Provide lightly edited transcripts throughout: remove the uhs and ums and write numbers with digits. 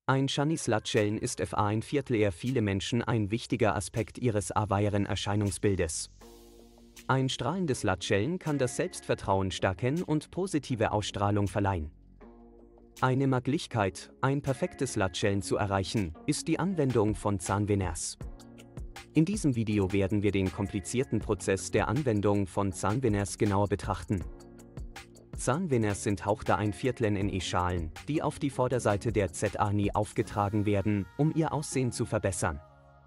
Ein Chanis-Lattschellen ist Fa1/4 eher viele Menschen ein wichtiger Aspekt ihres aweieren Erscheinungsbildes. Ein strahlendes Lattschellen kann das Selbstvertrauen stärken und positive Ausstrahlung verleihen. Eine Möglichkeit, ein perfektes Lattschellen zu erreichen, ist die Anwendung von Zahnveneers. In diesem Video werden wir den komplizierten Prozess der Anwendung von Zahnveneers genauer betrachten. Zahnveneers sind Hauchte-1/4 NE-Schalen, die auf die Vorderseite der ZA-Ni aufgetragen werden, um ihr Aussehen zu verbessern.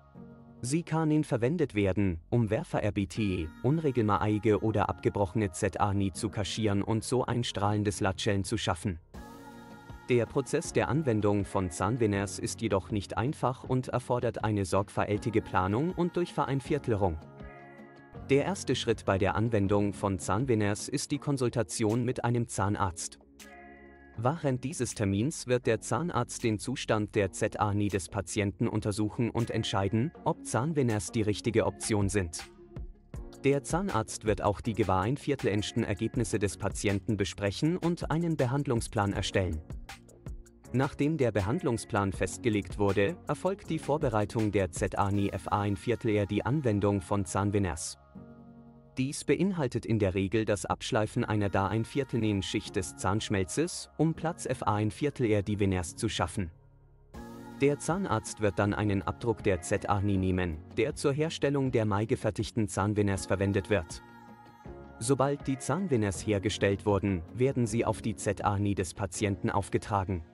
Sie können verwendet werden, um Werfer-RBTE, unregelmäßige oder abgebrochene ZA-Ni zu kaschieren und so ein strahlendes Lattschellen zu schaffen. Der Prozess der Anwendung von Zahnveneers ist jedoch nicht einfach und erfordert eine sorgfältige Planung und Durchvereinviertelung. Der erste Schritt bei der Anwendung von Zahnveneers ist die Konsultation mit einem Zahnarzt. Während dieses Termins wird der Zahnarzt den Zustand der ZA-Ni des Patienten untersuchen und entscheiden, ob Zahnveneers die richtige Option sind. Der Zahnarzt wird auch die gewahrenviertelendsten Ergebnisse des Patienten besprechen und einen Behandlungsplan erstellen. Nachdem der Behandlungsplan festgelegt wurde, erfolgt die Vorbereitung der ZA-Ni Fa1/4 die Anwendung von Zahnveneers. Dies beinhaltet in der Regel das Abschleifen einer Da1/4 Schicht des Zahnschmelzes, um Platz Fa1/4 die Veneers zu schaffen. Der Zahnarzt wird dann einen Abdruck der ZA-Ni nehmen, der zur Herstellung der maigefertigten Zahnveneers verwendet wird. Sobald die Zahnveneers hergestellt wurden, werden sie auf die ZA-Ni des Patienten aufgetragen.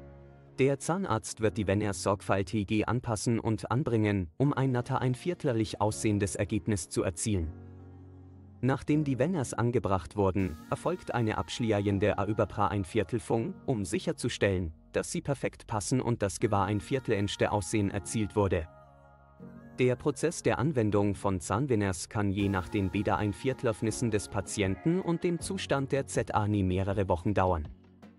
Der Zahnarzt wird die Veneers sorgfältig anpassen und anbringen, um ein natter-1/4lich aussehendes Ergebnis zu erzielen. Nachdem die Veneers angebracht wurden, erfolgt eine abschliehende Überpra-1/4-Fung, um sicherzustellen, dass sie perfekt passen und das gewahrenviertelendste Aussehen erzielt wurde. Der Prozess der Anwendung von Zahnveneers kann je nach den Beda-1/4-Nissen des Patienten und dem Zustand der ZA-Ni mehrere Wochen dauern.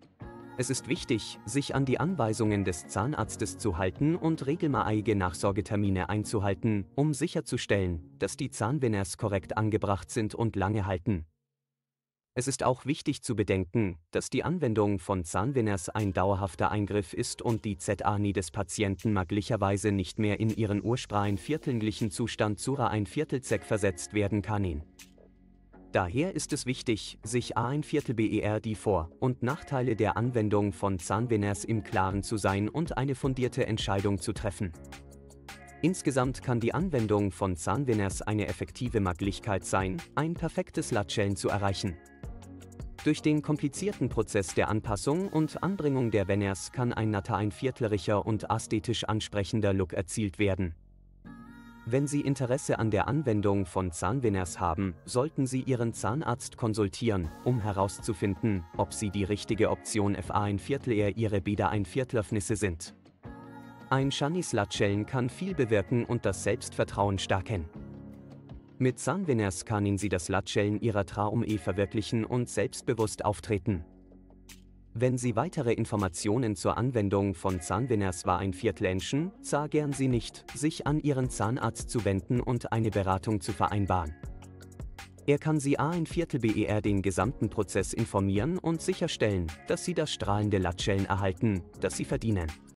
Es ist wichtig, sich an die Anweisungen des Zahnarztes zu halten und regelmäßige Nachsorgetermine einzuhalten, um sicherzustellen, dass die Zahnveneers korrekt angebracht sind und lange halten. Es ist auch wichtig zu bedenken, dass die Anwendung von Zahnveneers ein dauerhafter Eingriff ist und die ZA-Ni des Patienten möglicherweise nicht mehr in ihren ursprünglichen Zustand Zura-1/4 versetzt werden kann. Daher ist es wichtig, sich A1/4 BER die Vor- und Nachteile der Anwendung von Zahnveneers im Klaren zu sein und eine fundierte Entscheidung zu treffen. Insgesamt kann die Anwendung von Zahnveneers eine effektive Möglichkeit sein, ein perfektes Lattschellen zu erreichen. Durch den komplizierten Prozess der Anpassung und Anbringung der Veneers kann ein natter-1/4licher und ästhetisch ansprechender Look erzielt werden. Wenn Sie Interesse an der Anwendung von Zahnveneers haben, sollten Sie Ihren Zahnarzt konsultieren, um herauszufinden, ob Sie die richtige Option Fa1/4 Ihre Beda-1/4-Nisse sind. Ein Chanis-Lattschellen kann viel bewirken und das Selbstvertrauen stärken. Mit Zahnveneers können Sie das Lattschellen Ihrer Traum verwirklichen und selbstbewusst auftreten. Wenn Sie weitere Informationen zur Anwendung von Zahnveneers wünschen, zögern Sie nicht, sich an Ihren Zahnarzt zu wenden und eine Beratung zu vereinbaren. Er kann Sie A1/4 BER den gesamten Prozess informieren und sicherstellen, dass Sie das strahlende Lattschellen erhalten, das Sie verdienen.